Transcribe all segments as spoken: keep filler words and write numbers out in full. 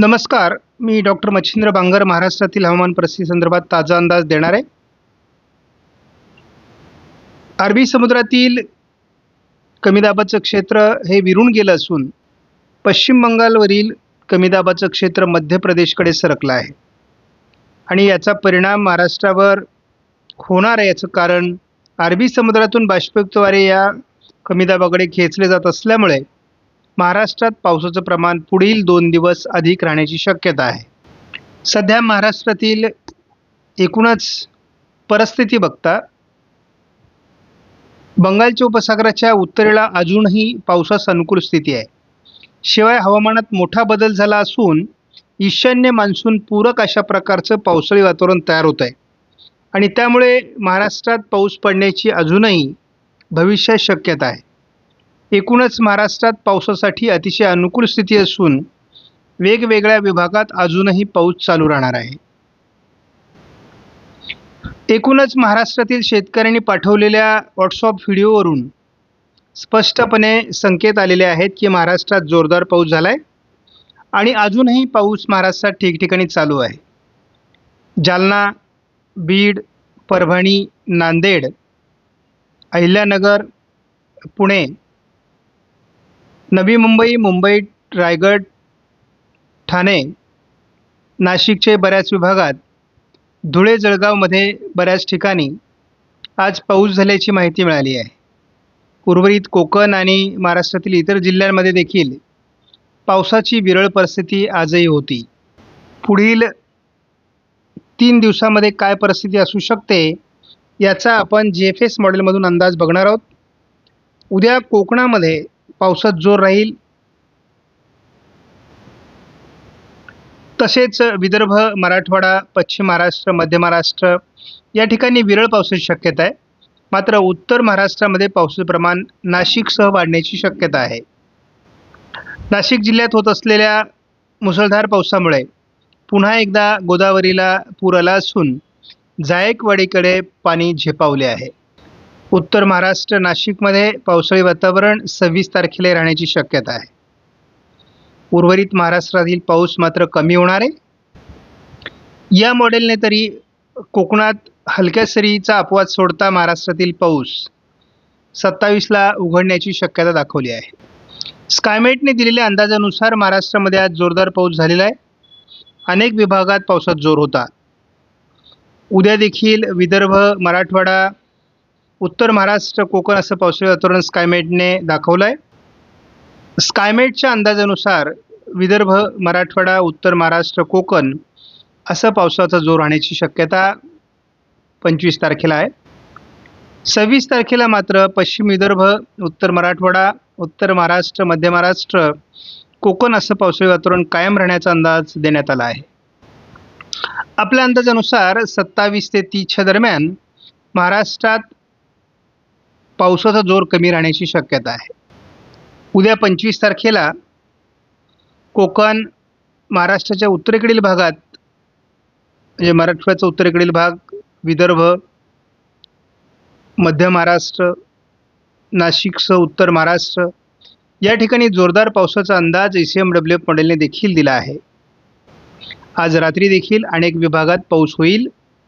नमस्कार, मी डॉक्टर मच्छिंद्र बांगर महाराष्ट्रातील हवामान परिस्थिती संदर्भात ताजा अंदाज देणार आहे. अरबी समुद्रातील कमी दाबाचं क्षेत्र हे विरून गेलं असून पश्चिम बंगालवरील कमी दाबाचं क्षेत्र मध्य प्रदेशकडे सरकलं आहे आणि याचा परिणाम महाराष्ट्रावर होणार आहे. याचं कारण अरबी समुद्रातून बाष्पयुक्त वारे या कमी दाबाकडे खेचले जात असल्यामुळे महाराष्ट्रात पावसाचं प्रमाण पुढील दोन दिवस अधिक राहण्याची शक्यता आहे. सध्या महाराष्ट्रातील एकूणच परिस्थिती बघता बंगालच्या उपसागराच्या उत्तरेला अजूनही पावसास अनुकूल स्थिती आहे. शिवाय हवामानात मोठा बदल झाला असून ईशान्य मान्सून पूरक अशा प्रकारचं पावसाळी वातावरण तयार होत आहे आणि त्यामुळे महाराष्ट्रात पाऊस पडण्याची अजूनही भविष्यात शक्यता आहे. एकूणच महाराष्ट्रात पावसासाठी अतिशय अनुकूल स्थिती असून वेगवेगळ्या विभागात अजूनही पाऊस चालू राहणार आहे. एकूणच महाराष्ट्रातील शेतकऱ्यांनी पाठवलेल्या व्हॉट्सअप व्हिडिओवरून स्पष्टपणे संकेत आलेले आहेत की महाराष्ट्रात जोरदार पाऊस झाला आहे आणि अजूनही पाऊस महाराष्ट्रात ठिकठिकाणी चालू आहे. जालना, बीड, परभणी, नांदेड, अहिल्यानगर, पुणे, नवी मुंबई, मुंबई, रायगड, ठाणे, नाशिकचे बऱ्याच विभागात, धुळे, जळगावमध्ये बऱ्याच ठिकाणी आज पाऊस झाल्याची माहिती मिळाली आहे. उर्वरित कोकण आणि महाराष्ट्रातील इतर जिल्ह्यांमध्ये देखील पावसाची विरळ परिस्थिती आजही होती. पुढील तीन दिवसामध्ये काय परिस्थिती असू शकते याचा आपण जी एफ एस मॉडेलमधून अंदाज बघणार आहोत. उद्या कोकणामध्ये पावसात जोर राहील, तसेच विदर्भ, मराठवाडा, पश्चिम महाराष्ट्र, मध्य महाराष्ट्र या ठिकाणी विरळ पावसाची शक्यता आहे. मात्र उत्तर महाराष्ट्रामध्ये पावसाचे प्रमाण नाशिकसह वाढण्याची शक्यता आहे. नाशिक जिल्ह्यात होत असलेल्या मुसळधार पावसामुळे पुन्हा एकदा गोदावरीला पूर आला असून जायकवाडीकडे पाणी झेपावले आहे. उत्तर महाराष्ट्र, नाशिकमध्ये पावसाळी वातावरण सव्वीस तारखेला राहण्याची शक्यता आहे. उर्वरित महाराष्ट्रातील पाऊस मात्र कमी होणार आहे. या मॉडेलने तरी कोकणात हलक्या सरीचा अपवाद सोडता महाराष्ट्रातील पाऊस सत्तावीसला उघडण्याची शक्यता दाखवली आहे. स्कायमेटने दिलेल्या अंदाजानुसार महाराष्ट्रामध्ये आज जोरदार पाऊस झालेला आहे. अनेक विभागात पावसात जोर होता. उद्या देखील विदर्भ, मराठवाडा, उत्तर महाराष्ट्र, कोकण असं पावसाळी वातावरण स्कायमेटने दाखवलं आहे. स्कायमेटच्या अंदाजानुसार विदर्भ, मराठवाडा, उत्तर महाराष्ट्र, कोकण असं पावसाचा जोर राहण्याची शक्यता पंचवीस तारखेला आहे. सव्वीस तारखेला मात्र पश्चिम विदर्भ, उत्तर मराठवाडा, उत्तर महाराष्ट्र, मध्य महाराष्ट्र, कोकण असं पावसाळी वातावरण कायम राहण्याचा अंदाज देण्यात आला आहे. आपल्या अंदाजानुसार सत्तावीस ते तीसच्या दरम्यान महाराष्ट्रात पावसाचा जोर कमी राहण्याची शक्यता आहे. उद्या पंचवीस तारखेला कोकण, महाराष्ट्राच्या उत्तरेकडील भागात म्हणजे मराठवाड्याचा उत्तरेकडील भाग, विदर्भ, मध्य महाराष्ट्र, नाशिकसह उत्तर महाराष्ट्र या ठिकाणी जोरदार पावसाचा अंदाज A C M W F मॉडेलने देखील दिला आहे. आज रात्री देखील अनेक विभागात पाऊस होईल.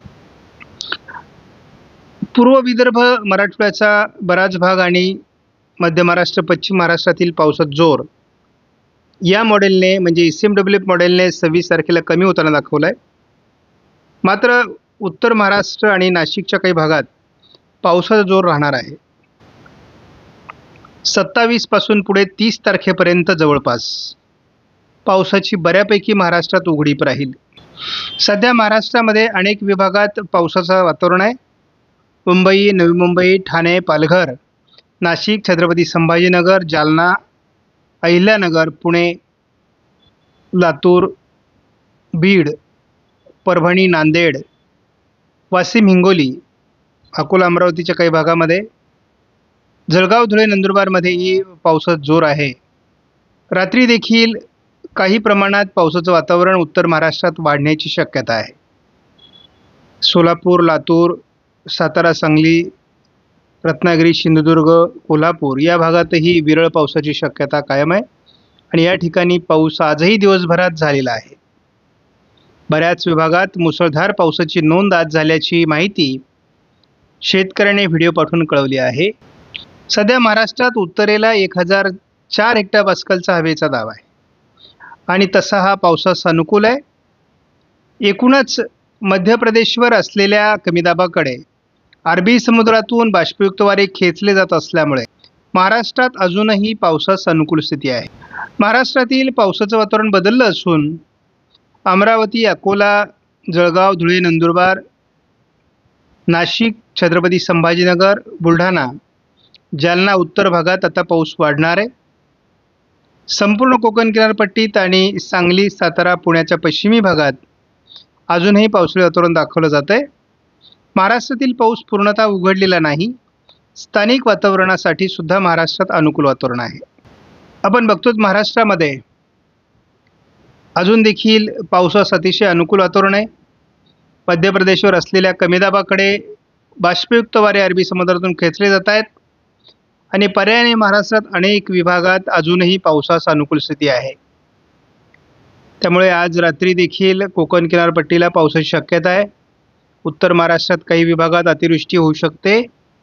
पूर्व विदर्भ, मराठवाड्याचा बराच भाग आणि मध्य महाराष्ट्र, पश्चिम महाराष्ट्रातील पावसात जोर या मॉडेलने म्हणजे A C M W F मॉडेलने सव्वीस तारखेला कमी होताना दाखवला आहे. मात्र उत्तर महाराष्ट्र आणि नाशिकच्या काही भागात पावसाचा जोर राहणार आहे. सत्तावीस पासून पुढे तीस तारखेपर्यंत जवळपास पावसाची बऱ्यापैकी महाराष्ट्रात उघडीप राहील. सध्या महाराष्ट्रामध्ये अनेक विभागात पावसाचं वातावरण आहे. मुंबई, नवी मुंबई, ठाणे, पालघर, नाशिक, छत्रपती संभाजीनगर, जालना, अहिल्यानगर, पुणे, लातूर, बीड, परभणी, नांदेड, वाशिम, हिंगोली, अकोला, अमरावतीच्या काही भागामध्ये, जळगाव, धुळे, नंदुरबारमध्येही पावसाचा जोर आहे. रात्री देखील काही प्रमाणात पावसाचं वातावरण उत्तर महाराष्ट्रात वाढण्याची शक्यता आहे. सोलापूर, लातूर, सातारा, सांगली, रत्नागिरी, सिंधुदुर्ग, कोल्हापूर या भागातही विरळ पावसाची शक्यता कायम आहे आणि या ठिकाणी पाऊस आजही दिवसभरात झालेला आहे. बऱ्याच विभागात मुसळधार पावसाची नोंद आज झाल्याची माहिती शेतकऱ्यांनी व्हिडिओ पाठवून कळवली आहे. सध्या महाराष्ट्रात उत्तरेला एक हजार चार हेक्टरपास्कलचा हवेचा दाब आहे आणि तसा हा पावसास अनुकूल आहे. एकूणच मध्य प्रदेशवर असलेल्या कमी दाबाकडे अरबी समुद्रातून बाष्पयुक्त वारे खेचले जात असल्यामुळे महाराष्ट्रात अजूनही पावसास अनुकूल स्थिती आहे. महाराष्ट्रातील पावसाचं वातावरण बदललं असून अमरावती, अकोला, जळगाव, धुळे, नंदुरबार, नाशिक, छत्रपती संभाजीनगर, बुलढाणा, जालना उत्तर भागात आता पाऊस वाढणार आहे. संपूर्ण कोकण किनारपट्टीत आणि सांगली, सातारा, पुण्याच्या पश्चिमी भागात अजूनही पावसाळी वातावरण दाखवलं जात आहे. महाराष्ट्रातील पाऊस पूर्णतः उघडलेला नाही. स्थानिक वातावरणासाठी सुद्धा महाराष्ट्रात अनुकूल वातावरण आहे. आपण बघतोच महाराष्ट्रामध्ये अजून देखील पावसास अतिशय अनुकूल वातावरण आहे. मध्य प्रदेशवर असलेल्या कमी दाबाकडे बाष्पयुक्त वारे अरबी समुद्रातून खेचले जात आहेत आणि पर्यायाने महाराष्ट्रात अनेक विभागात अजूनही पावसास अनुकूल स्थिती आहे. त्यामुळे आज रात्री देखील कोकण किनारपट्टीला पावसाची शक्यता आहे. उत्तर महाराष्ट्रात काही विभागात अतिवृष्टी होऊ शकते.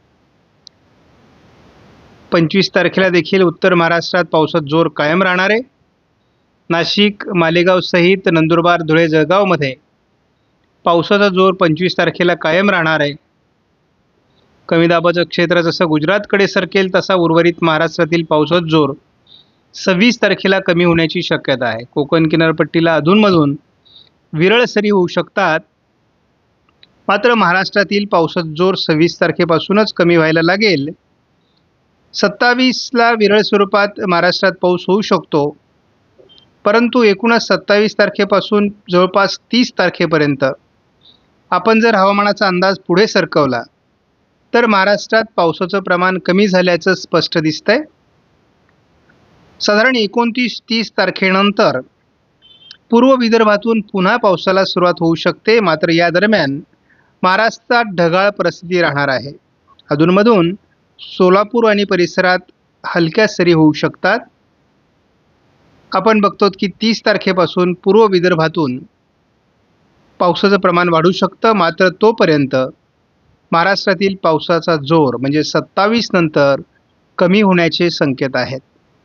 पंचवीस तारखेला देखील उत्तर महाराष्ट्रात पावसाचा जोर कायम राहणार आहे. नाशिक, मालेगाव सहित नंदुरबार, धुळे, जळगावमध्ये पावसाचा जोर पंचवीस तारखेला कायम राहणार आहे. कमी दाबाचं क्षेत्र जसं गुजरातकडे सरकेल तसा उर्वरित महाराष्ट्रातील पावसाचा जोर सव्वीस तारखेला कमी होण्याची शक्यता आहे. कोकण किनारपट्टीला अधूनमधून विरळ सरी होऊ शकतात. मात्र महाराष्ट्रातील पावसाचा जोर सव्वीस तारखेपासूनच कमी व्हायला लागेल. सत्तावीसला विरळ स्वरूपात महाराष्ट्रात पाऊस होऊ शकतो, परंतु एकूणच सत्तावीस तारखेपासून जवळपास तीस तारखेपर्यंत आपण जर हवामानाचा अंदाज पुढे सरकवला तर महाराष्ट्रात पावसाचं प्रमाण कमी झाल्याचं स्पष्ट दिसतंय. साधारण एकोणतीस तीस तारखेनंतर पूर्व विदर्भातून पुन्हा पावसाला सुरुवात होऊ शकते. मात्र या दरम्यान महाराष्ट्रात ढगाळ परिस्थिती राहणार आहे. अधूनमधून सोलापूर आणि परिसरात हलक्या सरी होऊ शकतात. आपण बघतो की तीस तारखेपासून पूर्व विदर्भातून पावसाचं प्रमाण वाढू शकतं. मात्र तोपर्यंत महाराष्ट्रातील पावसाचा जोर म्हणजे सत्तावीस नंतर कमी होण्याचे संकेत आहेत.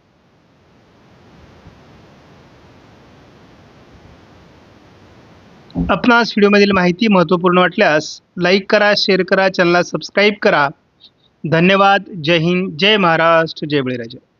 आपणास व्हिडिओमधील माहिती महत्त्वपूर्ण वाटल्यास लाईक करा, शेअर करा, चॅनलला सबस्क्राईब करा. धन्यवाद. जय हिंद, जय महाराष्ट्र, जय बळीराजा.